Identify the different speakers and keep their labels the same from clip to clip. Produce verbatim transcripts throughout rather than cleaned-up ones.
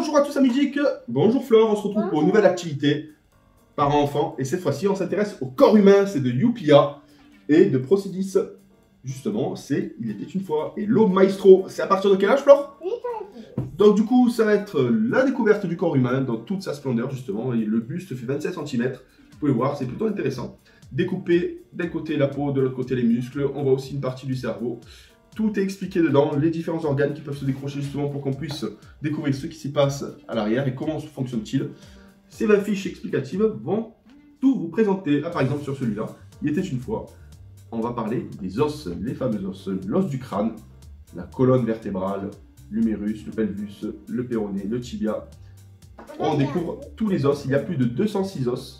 Speaker 1: Bonjour à tous amis geeks, bonjour Flore, on se retrouve pour une nouvelle activité parents-enfants et cette fois-ci on s'intéresse au corps humain, c'est de Youpia et de Procedis. Justement, c'est Il était une fois et l'eau maestro, c'est à partir de quel âge Flore? Donc du coup ça va être la découverte du corps humain dans toute sa splendeur justement et le buste fait vingt-sept centimètres, vous pouvez voir c'est plutôt intéressant. Découpé d'un côté la peau, de l'autre côté les muscles, on voit aussi une partie du cerveau. Tout est expliqué dedans, les différents organes qui peuvent se décrocher justement pour qu'on puisse découvrir ce qui s'y passe à l'arrière et comment fonctionne-t-il. Ces vingt fiches explicatives vont tout vous présenter. Là par exemple sur celui-là, il était une fois, on va parler des os, les fameux os, l'os du crâne, la colonne vertébrale, l'humérus, le pelvis, le péroné, le tibia. On découvre tous les os, il y a plus de deux cent six os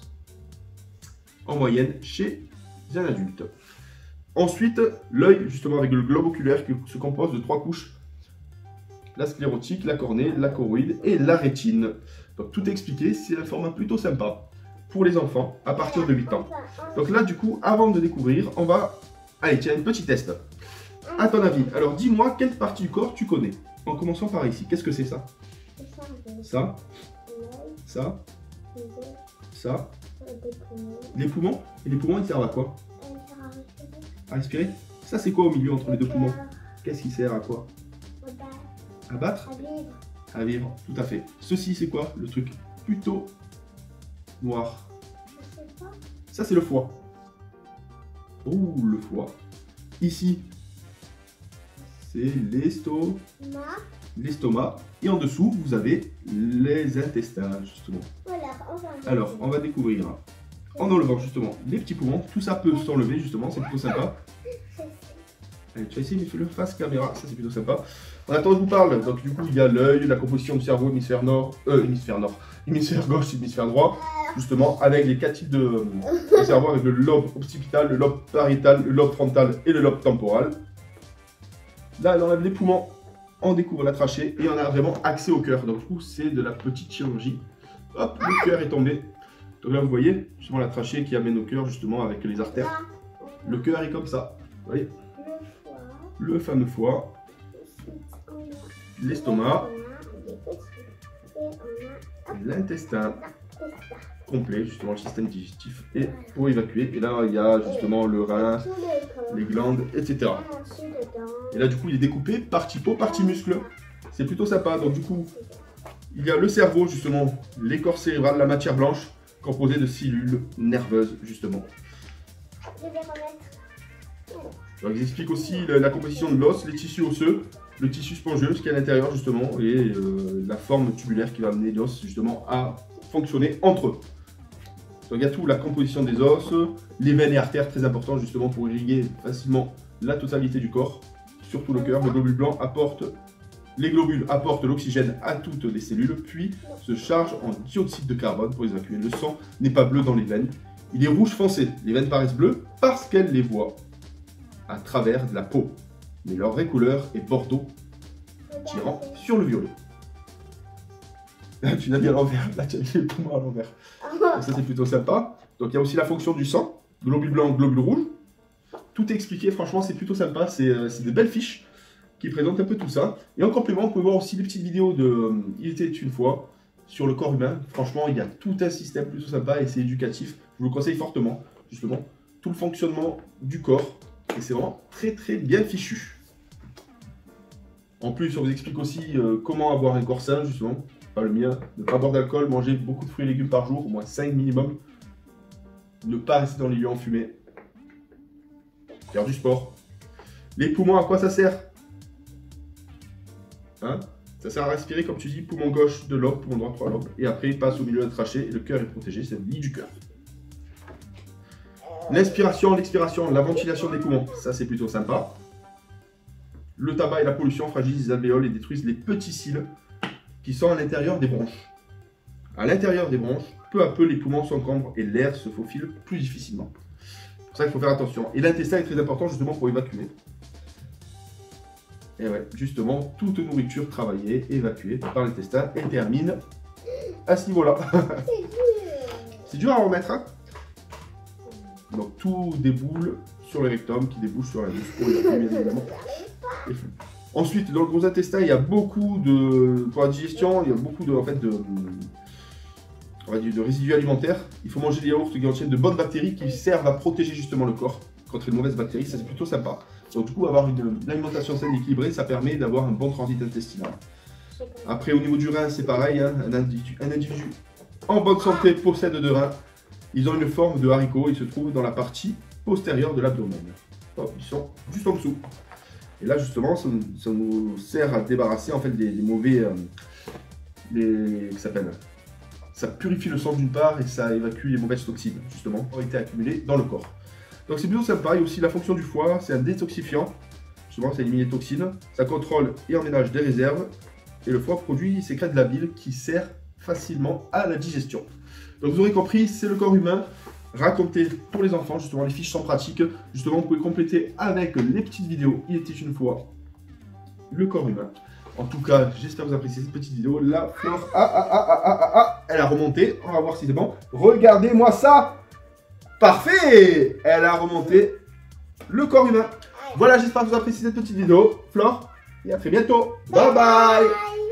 Speaker 1: en moyenne chez un adulte. Ensuite, l'œil, justement avec le globe oculaire qui se compose de trois couches. La sclérotique, la cornée, la choroïde et la rétine. Donc tout est expliqué, c'est un format plutôt sympa pour les enfants à partir de huit ans. Donc là du coup, avant de découvrir, on va... Allez, tiens, un petit test. À ton avis, alors dis-moi quelle partie du corps tu connais. En commençant par ici, qu'est-ce que c'est ça? Ça? Ça? Ça? Les poumons? Et les poumons, ils servent à quoi? À respirer. Ça, c'est quoi au milieu entre les deux poumons? Qu'est-ce qui sert à quoi? À battre? À vivre, tout à fait. Ceci, c'est quoi le truc plutôt noir? Ça, c'est le foie. Oh, le foie. Ici, c'est l'estomac. L'estomac. Et en dessous, vous avez les intestins, justement. Alors, on va découvrir en enlevant justement les petits poumons. Tout ça peut s'enlever, justement, c'est plutôt sympa. Allez, tu vas essayer, mais fais-le face caméra, ça c'est plutôt sympa. En attendant, je vous parle. Donc, du coup, il y a l'œil, la composition du cerveau, hémisphère nord, euh, hémisphère nord, hémisphère gauche, hémisphère droit, justement, avec les quatre types de, de cerveau, avec le lobe occipital, le lobe pariétal, le lobe frontal et le lobe temporal. Là, elle enlève les poumons, on découvre la trachée et on a vraiment accès au cœur. Donc, du coup, c'est de la petite chirurgie. Hop, le cœur est tombé. Donc là, vous voyez, justement, la trachée qui amène au cœur, justement, avec les artères. Le cœur est comme ça, vous voyez. Le fameux foie, l'estomac, l'intestin complet, justement le système digestif, et pour évacuer. Et là, il y a justement le rein, les glandes, et cetera. Et là, du coup, il est découpé partie peau, partie muscle. C'est plutôt sympa. Donc, du coup, il y a le cerveau, justement, l'écorce cérébrale, la matière blanche, composée de cellules nerveuses, justement. Donc, ils expliquent aussi la, la composition de l'os, les tissus osseux, le tissu spongieux, ce qu'il y a à l'intérieur justement, et euh, la forme tubulaire qui va amener l'os justement à fonctionner entre eux. Donc il y a tout, la composition des os, les veines et artères, très important justement pour irriguer facilement la totalité du corps, surtout le cœur. Le globule blanc apporte, les globules apportent l'oxygène à toutes les cellules, puis se chargent en dioxyde de carbone pour évacuer. Le sang n'est pas bleu dans les veines, il est rouge foncé. Les veines paraissent bleues parce qu'elles les voient à travers de la peau, mais leur vraie couleur est bordeaux, tirant sur le violet. Tu l'as mis à l'envers, là tu as mis les poumons à l'envers. Ça c'est plutôt sympa. Donc il y a aussi la fonction du sang, globule blanc, globule rouge. Tout est expliqué, franchement c'est plutôt sympa, c'est des belles fiches qui présentent un peu tout ça. Et en complément, vous pouvez voir aussi des petites vidéos de euh, Il était une fois sur le corps humain. Franchement, il y a tout un système plutôt sympa et c'est éducatif. Je vous le conseille fortement, justement, tout le fonctionnement du corps. Et c'est vraiment très très bien fichu. En plus, on vous explique aussi euh, comment avoir un corps sain, justement. Pas le mien. Ne pas boire d'alcool, manger beaucoup de fruits et légumes par jour, au moins cinq minimum. Ne pas rester dans les lieux enfumés. Faire du sport. Les poumons, à quoi ça sert? Hein? Ça sert à respirer, comme tu dis, poumon gauche, deux lobes, poumon droit, trois lobes. Et après, il passe au milieu de la trachée et le cœur est protégé, c'est le lit du cœur. L'inspiration, l'expiration, la ventilation des poumons, ça c'est plutôt sympa. Le tabac et la pollution fragilisent les alvéoles et détruisent les petits cils qui sont à l'intérieur des bronches. À l'intérieur des bronches, peu à peu les poumons s'encombrent et l'air se faufile plus difficilement. C'est pour ça qu'il faut faire attention. Et l'intestin est très important justement pour évacuer. Et ouais, justement, toute nourriture travaillée, évacuée par l'intestin et termine à ce niveau-là. C'est dur à remettre, hein? Donc tout déboule sur le rectum qui débouche sur la bouche pour évacuer bien évidemment les flux. Ensuite, dans le gros intestin, il y a beaucoup de... Pour la digestion, il y a beaucoup de, en fait, de, on va dire, de résidus alimentaires. Il faut manger des yaourts qui contiennent de bonnes bactéries qui servent à protéger justement le corps contre les mauvaises bactéries. Ça, c'est plutôt sympa. Donc, du coup, avoir une, une alimentation saine et équilibrée, ça permet d'avoir un bon transit intestinal. Après, au niveau du rein, c'est pareil. Hein, un, individu, un individu en bonne santé possède deux reins. Ils ont une forme de haricot. Ils se trouvent dans la partie postérieure de l'abdomen. Ils sont juste en dessous. Et là, justement, ça, ça nous sert à débarrasser en fait des, des mauvais... Euh, les, ça s'appelle, ça purifie le sang d'une part et ça évacue les mauvaises toxines, justement, qui ont été accumulées dans le corps. Donc c'est plutôt sympa. Il y a aussi la fonction du foie, c'est un détoxifiant. Justement, ça élimine les toxines. Ça contrôle et emménage des réserves. Et le foie produit, sécrète de la bile qui sert facilement à la digestion. Donc vous aurez compris, c'est le corps humain. Raconté pour les enfants, justement, les fiches sont pratiques. Justement, vous pouvez compléter avec les petites vidéos. Il était une fois le corps humain. En tout cas, j'espère que vous appréciez cette petite vidéo. La fleur, ah, ah, ah, ah, ah, ah, elle a remonté. On va voir si c'est bon. Regardez-moi ça. Parfait. Elle a remonté le corps humain. Voilà, j'espère que vous appréciez cette petite vidéo. Flore, et à très bientôt. Bye bye.